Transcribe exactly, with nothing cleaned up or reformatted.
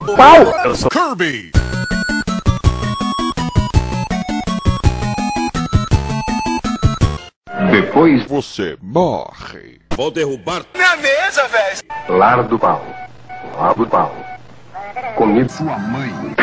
Pau! Eu sou Kirby! Depois Você morre. Vou derrubar na mesa, velho. lar do pau. Lar do pau. Comida sua mãe.